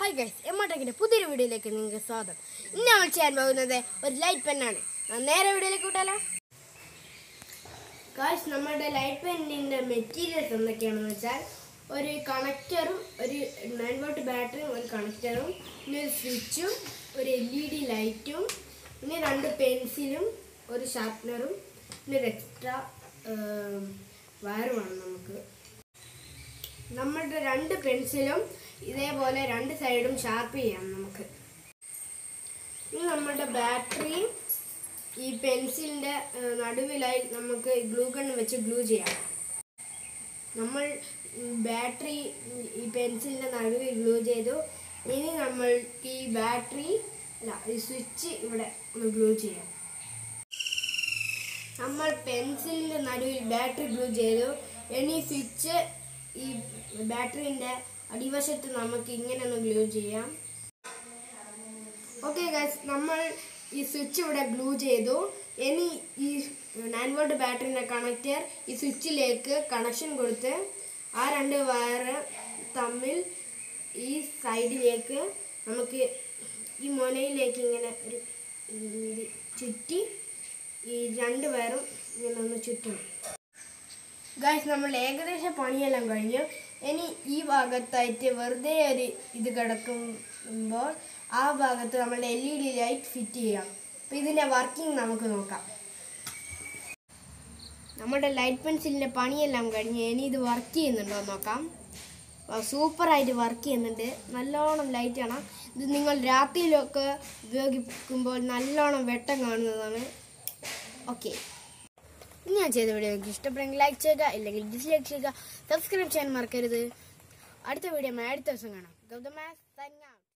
Hi guys, എമ്മോട്ടേക്കിൻ്റെ പുതിയൊരു വീഡിയോയിലേക്ക് നിങ്ങൾക്ക് സ്വാഗതം. ഇന്ന് നമ്മൾ ചെയ്യാൻ പോകുന്നത് ഒരു ലൈറ്റ് പെന്നാണ്. നേരെ വീഡിയോയിലേക്ക് വിട്ടാലോ. ഗൈസ്, നമ്മുടെ ലൈറ്റ് പെന്നിൻ്റെ മെറ്റീരിയൽസ് എന്തൊക്കെയാണെന്ന് വെച്ചാൽ ഒരു കണക്റ്ററും, ഒരു 9 വോൾട്ട് ബാറ്ററിയും, ഒരു കണക്റ്ററും, പിന്നെ ഒരു സ്വിച്ചും, ഒരു LED ലൈറ്റും, പിന്നെ 2 പെൻസിലും, ഒരു ഷാർപ്നറും, പിന്നെ ഒരു എക്സ്ട്രാ വയറുമാണ്. നമ്മുടെ 2 പെൻസിലും ഇതേപോലെ 2 സൈഡും ഷാർപ്പ് ചെയ്യാം. ഇനി നമ്മുടെ ബാറ്ററി ഈ പെൻസിലിൻ്റെ നടുവിലായി നമുക്ക് ഗ്ലൂ ഗൺ വെച്ച് ഗ്ലൂ ചെയ്യാം. നമ്മൾ ബാറ്ററി ഈ പെൻസിലിൻ്റെ നടുവിൽ ഗ്ലൂ ചെയ്തു. ഇനി നമ്മൾ ഈ സ്വിച്ച് ഇവിടെ ഒന്ന് ഗ്ലൂ ചെയ്യാം. നമ്മൾ പെൻസിലിൻ്റെ നടുവിൽ ബാറ്ററി ഗ്ലൂ ചെയ്തു. ഇനി സ്വിച്ച് ഈ ബാറ്ററിൻ്റെ അടിവശത്ത് നമുക്ക് ഇങ്ങനെ ഒന്ന് ഗ്ലൂ ചെയ്യാം. ഓക്കെ ഗൈസ്, നമ്മൾ ഈ സ്വിച്ച് ഇവിടെ ഗ്ലൂ ചെയ്തു. ഇനി ഈ 9 വോൾട്ട് ബാറ്ററിൻ്റെ കണക്റ്റർ ഈ സ്വിച്ചിലേക്ക് കണക്ഷൻ കൊടുത്ത് ആ 2 വയർ തമ്മിൽ ഈ സൈഡിലേക്ക് നമുക്ക് ഈ മുനയിലേക്ക് ഇങ്ങനെ ഒരു ചുറ്റി ഈ 2 വയറും ഇങ്ങനെ ഒന്ന് ചുറ്റണം. ഗൈസ്, നമ്മൾ ഏകദേശം പണിയെല്ലാം കഴിഞ്ഞു. ഇനി ഈ ഭാഗത്തായിട്ട് വെറുതെ ഒരു ഇത് കിടക്കുമ്പോൾ ആ ഭാഗത്ത് നമ്മളുടെ LED ലൈറ്റ് ഫിറ്റ് ചെയ്യാം. അപ്പോൾ ഇതിൻ്റെ വർക്കിംഗ് നമുക്ക് നോക്കാം. നമ്മുടെ ലൈറ്റ് പെൻസിലിൻ്റെ പണിയെല്ലാം കഴിഞ്ഞ് ഇനി ഇത് വർക്ക് ചെയ്യുന്നുണ്ടോ നോക്കാം. സൂപ്പറായിട്ട് വർക്ക് ചെയ്യുന്നുണ്ട്. നല്ലോണം ലൈറ്റാണ് ഇത്. നിങ്ങൾ രാത്രിയിലൊക്കെ ഉപയോഗിക്കുമ്പോൾ നല്ലോണം വെട്ടം കാണുന്നതാണ്. ഓക്കെ, ഞാൻ ചെയ്ത വീഡിയോ നിങ്ങൾക്ക് ഇഷ്ടപ്പെടുമെങ്കിൽ ലൈക്ക് ചെയ്യുക, ഇല്ലെങ്കിൽ ഡിസ്ലൈക്ക് ചെയ്യുക. സബ്സ്ക്രൈബ് ചെയ്യാൻ മറക്കരുത്. അടുത്ത വീഡിയോ അടുത്ത ദിവസം കാണാം.